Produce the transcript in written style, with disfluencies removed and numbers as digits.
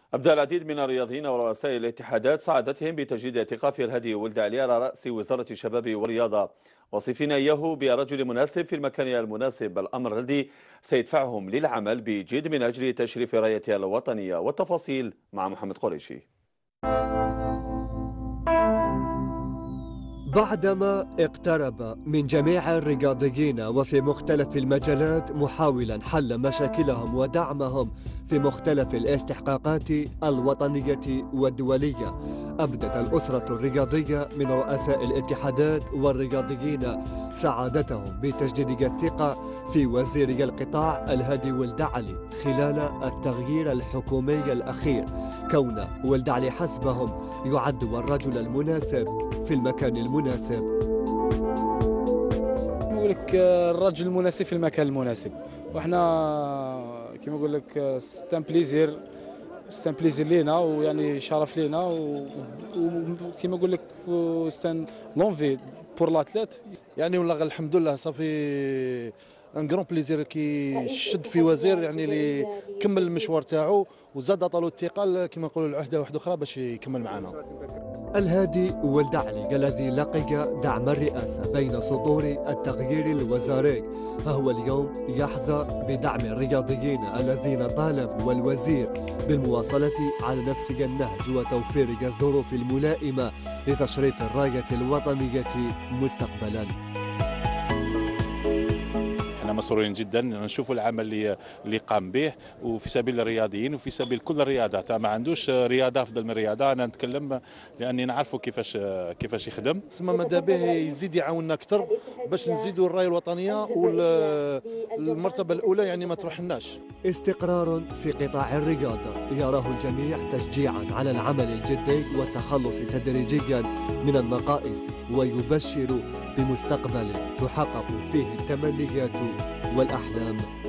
أبدى العديد من الرياضيين ورؤساء الاتحادات سعادتهم بتجديد اعتقاف الهادي ولد علي على رأس وزارة الشباب والرياضة، وصفين إياه برجل مناسب في المكان المناسب، الأمر الذي سيدفعهم للعمل بجد من أجل تشريف رايتها الوطنية. والتفاصيل مع محمد قريشي. بعدما اقترب من جميع الرياضيين وفي مختلف المجالات محاولا حل مشاكلهم ودعمهم في مختلف الاستحقاقات الوطنية والدولية، أبدت الأسرة الرياضية من رؤساء الاتحادات والرياضيين سعادتهم بتجديد الثقة في وزير القطاع الهادي ولد علي خلال التغيير الحكومي الأخير، كون ولد علي حسبهم يعد الرجل المناسب في المكان المناسب. نقول لك الرجل المناسب في المكان المناسب، وحنا كما نقول لك ستان بليزير لينا، ويعني شرف لينا، وكما نقول لك ستان لونفي بور لاتليت. يعني والله الحمد لله صافي ان كرون بليزير كي شد في وزير يعني اللي كمل المشوار تاعو وزاد عطالو الثقه كما نقولوا العهده واحده اخرى باش يكمل معنا. الهادي ولد علي الذي لقي دعم الرئاسة بين سطور التغيير الوزاري فهو اليوم يحظى بدعم الرياضيين الذين طالبوا الوزير بالمواصلة على نفس النهج وتوفير الظروف الملائمة لتشريف الراية الوطنية مستقبلا. مسرورين جدا نشوفوا العمل اللي قام به، وفي سبيل الرياضيين وفي سبيل كل الرياضات. ما عندوش رياضه افضل من رياضه، انا نتكلم لاني نعرفوا كيفاش يخدم. تسمى ماذا به يزيد يعاوننا اكثر باش نزيدوا الرايه الوطنيه والمرتبه الاولى يعني ما تروحلناش. استقرار في قطاع الرياضه يراه الجميع تشجيعا على العمل الجدي والتخلص تدريجيا من النقائص، ويبشر بمستقبل تحقق فيه التمنيات والأحلام.